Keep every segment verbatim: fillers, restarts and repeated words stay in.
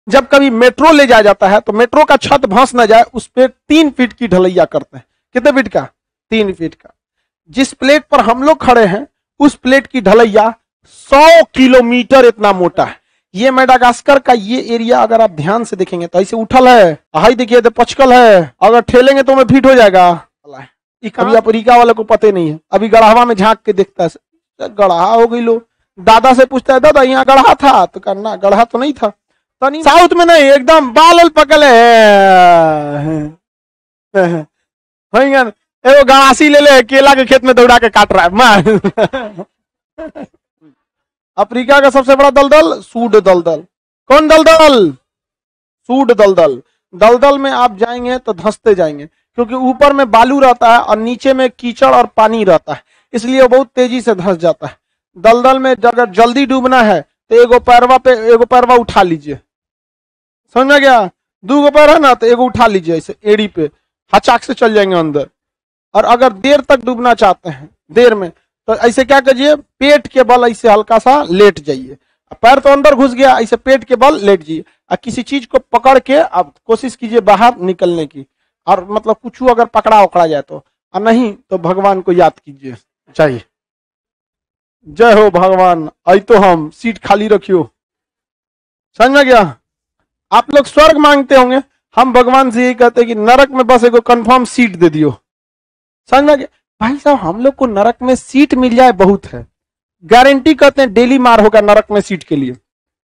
जब कभी मेट्रो ले जाया जाता है तो मेट्रो का छत धंस ना जाए उस पर तीन फीट की ढलैया करते हैं। कितने फीट का? तीन फीट का। जिस प्लेट पर हम लोग खड़े हैं उस प्लेट की ढलैया सौ किलोमीटर इतना मोटा है। ये मेडागास्कर का ये एरिया अगर आप ध्यान से देखेंगे तो ऐसे उठल है, हाई देखिए तो पचकल है, अगर ठेलेंगे तो मैं फिट हो जाएगा। अभी अफ्रीका वाले को पता नहीं है, अभी गढ़ावा में झांक के देखता है, गढ़ा हो गई लो। दादा से पूछता है दादा यहाँ गढ़ा था, तो करना गढ़ा तो नहीं था। तो नहीं, साउथ में नहीं, एकदम बाल पकले एगो गवासी ले ले केला के खेत में दौड़ा के काट रहा है मार। अफ्रीका का सबसे बड़ा दलदल सूड दलदल। कौन दलदल? सूड दलदल। दलदल में आप जाएंगे तो धंसते जाएंगे क्योंकि ऊपर में बालू रहता है और नीचे में कीचड़ और पानी रहता है, इसलिए वो बहुत तेजी से धंस जाता है। दलदल में अगर जल्दी डूबना है तो एगो पैरवा पे एगो पैरवा उठा लीजिए, समझ गया? दो गो पैर है ना तो एगो उठा लीजिए ऐसे एड़ी पे, हचाक से चल जाएंगे अंदर। और अगर देर तक डूबना चाहते हैं देर में तो ऐसे क्या कीजिए, पेट के बल ऐसे हल्का सा लेट जाइए, पैर तो अंदर घुस गया, ऐसे पेट के बल लेट जाइए और किसी चीज को पकड़ के आप कोशिश कीजिए बाहर निकलने की, और मतलब कुछ अगर पकड़ा उकड़ा जाए तो, और नहीं तो भगवान को याद कीजिए चाहिए। जय हो भगवान, आई तो हम सीट खाली रखियो। समझ में गया? आप लोग स्वर्ग मांगते होंगे, हम भगवान से यही कहते हैं कि नरक में बस एक कंफर्म सीट दे दियो। समझ में गया? भाई साहब हम लोग को नरक में सीट मिल जाए बहुत है, गारंटी करते हैं डेली मार होगा नरक में सीट के लिए,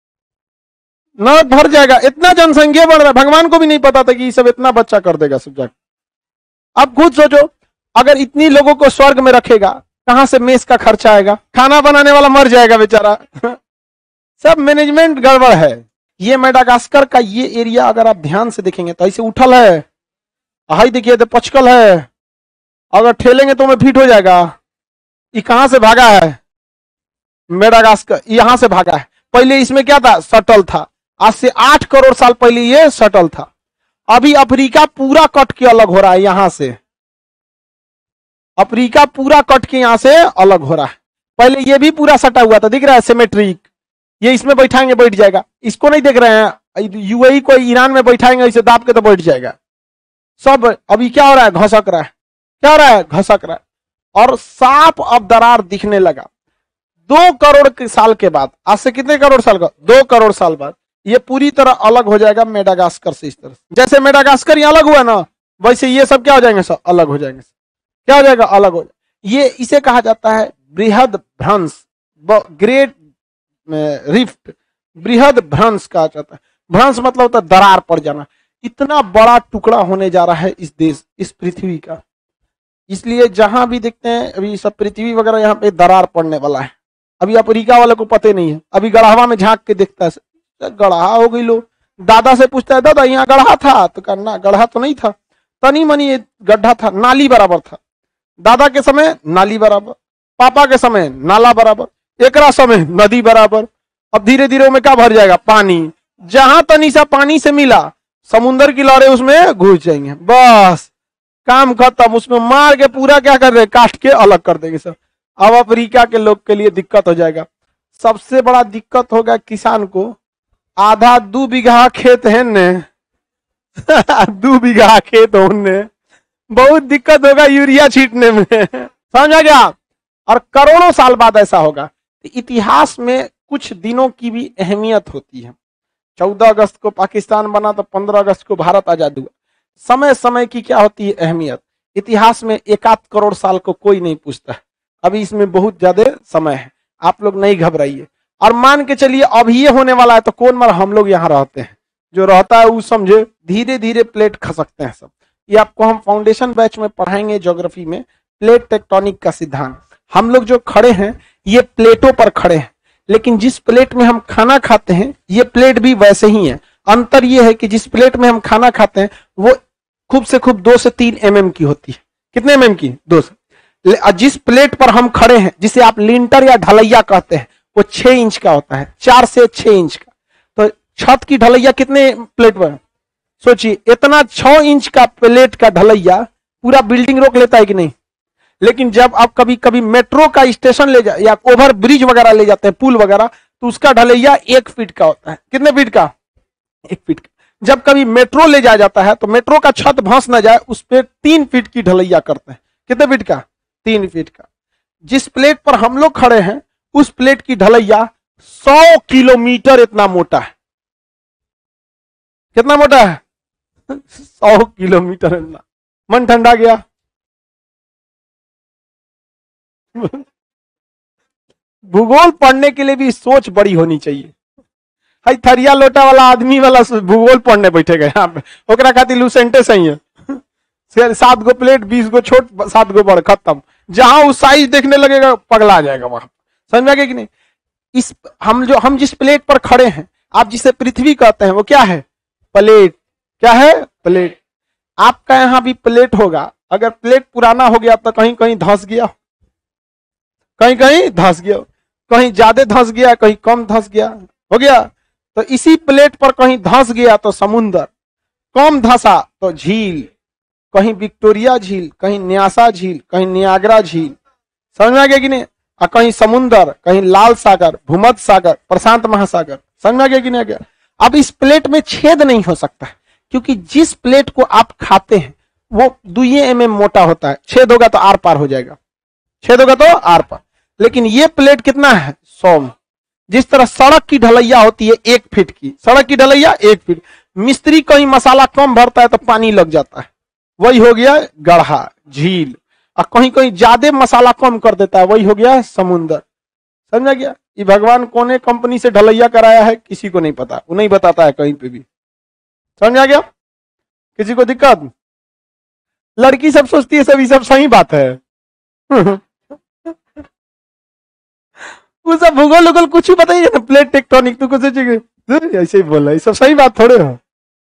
नरक भर जाएगा। इतना जनसंख्या बढ़ रहा है, भगवान को भी नहीं पता था कि ये सब इतना बच्चा कर देगा सब जाकर। अब खुद सोचो, अगर इतनी लोगों को स्वर्ग में रखेगा कहां से मेस का खर्चा आएगा? खाना बनाने वाला मर जाएगा बेचारा। सब मैनेजमेंट गड़बड़ है। ये मेडागास्कर का ये एरिया अगर आप ध्यान से देखेंगे तो ऐसे उठल है, हाई देखिए तो पचकल है, अगर ठेलेंगे तो मैं फिट हो जाएगा। ये कहां से भागा है? मेडागास्कर यहां से भागा है। पहले इसमें क्या था? सटल था। आज से आठ करोड़ साल पहले ये सटल था। अभी अफ्रीका पूरा कट के अलग हो रहा है, यहां से अफ्रीका पूरा कट के यहां से अलग हो रहा है। पहले ये भी पूरा सटा हुआ था, दिख रहा है सिमेट्रिक, ये इसमें बैठाएंगे बैठ जाएगा। इसको नहीं देख रहे हैं, यूएई को ईरान में बैठाएंगे इसे दाब के तो बैठ जाएगा सब। अभी क्या हो रहा है? घसक रहा है। क्या हो रहा है? घसक रहा है। और साफ अब दरार दिखने लगा। दो करोड़ के साल के बाद, आज से कितने करोड़ साल का? दो करोड़ साल बाद ये पूरी तरह अलग हो जाएगा मेडागास्कर से। इस तरह जैसे मेडागास्कर ये अलग हुआ ना, वैसे ये सब क्या हो जाएंगे? सब अलग हो जाएंगे। क्या हो जाएगा? अलग हो जाएगा। ये इसे कहा जाता है बृहद भ्रंश, ग्रेट रिफ्ट। बृहद भ्रंश कहा जाता है। भ्रंश मतलब होता है दरार पड़ जाना। इतना बड़ा टुकड़ा होने जा रहा है इस देश, इस पृथ्वी का, इसलिए जहां भी देखते हैं अभी सब पृथ्वी वगैरह यहाँ पे दरार पड़ने वाला है। अभी अफ्रीका वाले को पता नहीं है, अभी गढ़ावा में झांक के देखता है, गढ़ा हो गई लो। दादा से पूछता है दादा यहाँ गढ़ा था, तो करना गढ़ा तो नहीं था, तनी मनी गड्ढा था, नाली बराबर था। दादा के समय नाली बराबर, पापा के समय नाला बराबर, एकरा समय नदी बराबर। अब धीरे धीरे में क्या भर जाएगा? पानी। जहां तनी सा पानी से मिला समुन्द्र की लहरें उसमें घुस जाएंगे, बस काम खत्म। उसमें मार के पूरा क्या कर देंगे? काट के अलग कर देंगे सब। अब अफ्रीका के लोग के लिए दिक्कत हो जाएगा। सबसे बड़ा दिक्कत होगा किसान को, आधा दो बीघा खेत है ने दो बीघा खेत होने, बहुत दिक्कत होगा यूरिया छींटने में। समझा गया? और करोड़ों साल बाद ऐसा होगा। इतिहास में कुछ दिनों की भी अहमियत होती है। चौदह अगस्त को पाकिस्तान बना तो पंद्रह अगस्त को भारत आजाद हुआ। समय समय की क्या होती है अहमियत? इतिहास में एक आध करोड़ साल को कोई नहीं पूछता, अभी इसमें बहुत ज्यादा समय है। आप लोग नहीं घबराइए, और मान के चलिए अब ये होने वाला है तो कौन मर? हम लोग यहाँ रहते हैं, जो रहता है वो समझे धीरे धीरे प्लेट खसकते हैं सब। ये आपको हम फाउंडेशन बैच में पढ़ाएंगे ज्योग्राफी में, प्लेट टेक्टोनिक का सिद्धांत। हम लोग जो खड़े हैं ये प्लेटों पर खड़े हैं, लेकिन जिस प्लेट में हम खाना खाते हैं ये प्लेट भी वैसे ही है। अंतर ये है कि जिस प्लेट में हम खाना खाते हैं वो खूब से खूब दो से तीन एम एम की होती है। कितने एम एम की? दो से। जिस प्लेट पर हम खड़े हैं, जिसे आप लिंटर या ढलैया कहते हैं, वो छह इंच का होता है, चार से छह इंच का। तो छत की ढलैया कितने प्लेट पर? सोचिए, इतना छह इंच का प्लेट का ढलैया पूरा बिल्डिंग रोक लेता है कि नहीं? लेकिन जब आप कभी कभी मेट्रो का स्टेशन ले जा या ओवर ब्रिज वगैरह ले जाते हैं, पुल वगैरह, तो उसका ढलैया एक फीट का होता है। कितने फीट का? एक फीट का। जब कभी मेट्रो ले जाया जाता है तो मेट्रो का छत भंस ना जाए, उस पर तीन फीट की ढलैया करते हैं। कितने फीट का? तीन फीट का। जिस प्लेट पर हम लोग खड़े हैं उस प्लेट की ढलैया सौ किलोमीटर इतना मोटा है। कितना मोटा है? सौ किलोमीटर इतना। मन ठंडा गया। भूगोल पढ़ने के लिए भी सोच बड़ी होनी चाहिए। हाई थरिया लोटा वाला आदमी वाला भूगोल पढ़ने बैठे गए यहाँ पे, ओकरा खातिर लूसेंटे सही है। सात गो प्लेट, बीस गो छोट, सात गो बड़, खत्म। जहां उस साइज देखने लगेगा पगला जाएगा वहां। समझ में आ गया कि नहीं? इस हम जो हम जिस प्लेट पर खड़े हैं, आप जिसे पृथ्वी कहते हैं, वो क्या है? प्लेट। क्या है? प्लेट। आपका यहां भी प्लेट होगा। अगर प्लेट पुराना हो गया तो कहीं कहीं धंस गया, कहीं कहीं धंस गया, कहीं ज्यादा धंस गया, कहीं कम धंस गया, हो गया। तो इसी प्लेट पर कहीं धंस गया तो समुंदर, कम धंसा तो झील, कहीं विक्टोरिया झील, कहीं न्यासा झील, कहीं नियाग्रा झील। समझ में आ गया कि नहीं? और कहीं समुंदर, कहीं लाल सागर, भूमध्य सागर, प्रशांत महासागर। समझ में आ गया कि नहीं आ गया? अब इस प्लेट में छेद नहीं हो सकता है, क्योंकि जिस प्लेट को आप खाते हैं वो दुई एम एम मोटा होता है। छेद होगा तो आर पार हो जाएगा, छेद होगा तो आर पार। लेकिन ये प्लेट कितना है? सौ। जिस तरह सड़क की ढलैया होती है एक फीट की, सड़क की ढलैया एक फीट। मिस्त्री कहीं मसाला कम भरता है तो पानी लग जाता है, वही हो गया गढ़ा, झील। और कहीं कहीं ज्यादा मसाला कम कर देता है, वही हो गया समुंदर। समझ में गया? ये भगवान कौन कंपनी से ढलैया कराया है किसी को नहीं पता, वो नहीं बताता है कहीं पे भी। समझ में आ गया? किसी को दिक्कत? लड़की सब सोचती है सभी सब सही बात है। वो सब भूगोल उगोल कुछ ही बताइए ना, प्लेट टेक्टोनिक तो कुछ ऐसे ही बोल रहा है, सब सही बात थोड़े हो।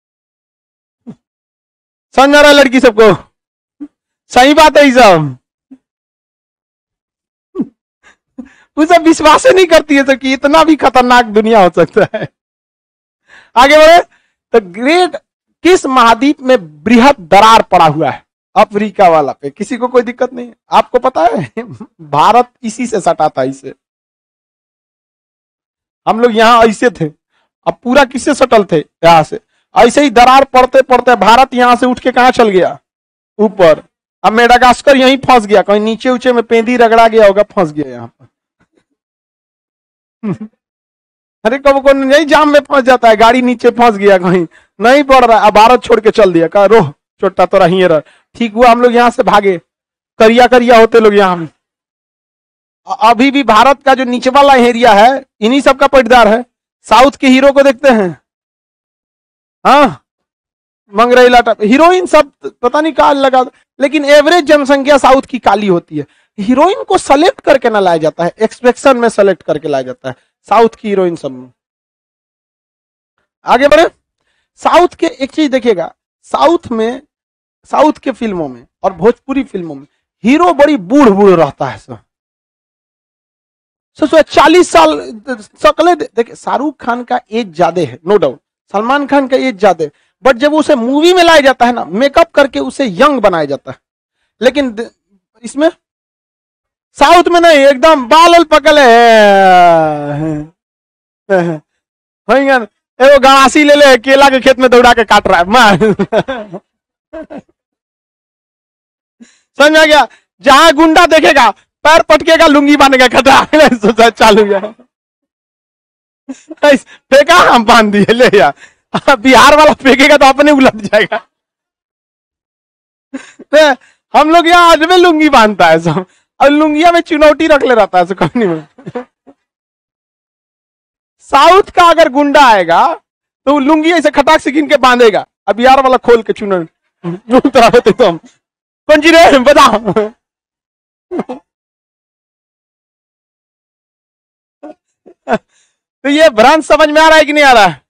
समझ आ रहा है लड़की सबको? सही बात है ये सब। वो सब विश्वास नहीं करती है तो कि इतना भी खतरनाक दुनिया हो सकता है। आगे बढ़े तो ग्रेट किस महाद्वीप में बृहद दरार पड़ा हुआ है? अफ्रीका वाला पे। किसी को कोई दिक्कत नहीं है? आपको पता है भारत इसी से सटा था, इसे। हम लोग यहाँ ऐसे थे, अब पूरा किससे सटल थे? यहां से। ऐसे ही दरार पड़ते पड़ते भारत यहां से उठ के कहां चल गया? ऊपर। अब मेडागास्कर यहीं फंस गया, कहीं नीचे ऊंचे में पेंदी रगड़ा गया होगा, फंस गया यहाँ पर। अरे कब को नहीं जाम में फंस जाता है, गाड़ी नीचे फंस गया कहीं, नहीं पड़ रहा, अब भारत छोड़ के चल दिया, कहा रोह छोटा तो रही रह। ठीक हुआ हम लोग यहाँ से भागे, करिया करिया होते लोग यहाँ। अभी भी भारत का जो नीचे वाला एरिया है इन्हीं सब का पटदार है। साउथ के हीरो को देखते हैं, हाँ मंगरेला टाइप हीरोइन सब पता नहीं कहा लगा, लेकिन एवरेज जनसंख्या साउथ की काली होती है। हीरोइन को सेलेक्ट करके ना लाया जाता है, एक्सपेक्शन में सेलेक्ट करके लाया जाता है साउथ की हीरोइन सब में। आगे बढ़े। साउथ के एक चीज देखिएगा, साउथ में, साउथ के फिल्मों में और भोजपुरी फिल्मों में हीरो बड़ी बूढ़ बूढ़ रहता है सब। सोचो चालीस साल शकले देखिए, शाहरुख खान का एज ज्यादा है नो डाउट, सलमान खान का एज ज्यादा है, बट जब उसे मूवी में लाया जाता है ना, मेकअप करके उसे यंग बनाया जाता है। लेकिन इसमें साउथ में नहीं, एकदम बाल पकड़ है, एगो गणासी ले ले केला के खेत में दौड़ा के काट रहा है मार। समझ आ गया? जहां गुंडा देखेगा पैर पटकेगा, लुंगी बांधेगा, खतरा चालू है। फेंका हम बांध दिए ले यार, बिहार वाला फेंकेगा तो अपने उलट जाएगा। हम लोग यहाँ आज में लुंगी बांधता है सब, और लुंगिया में चुनौती रख ले रहता है सब कंपनी में। साउथ का अगर गुंडा आएगा तो लुंगी ऐसे खटाक से गिन के बांधेगा, अब बिहार वाला खोल के चुनौती तो हम कौन जी रे बताओ। तो ये भ्रांत समझ में आ रहा है कि नहीं आ रहा है?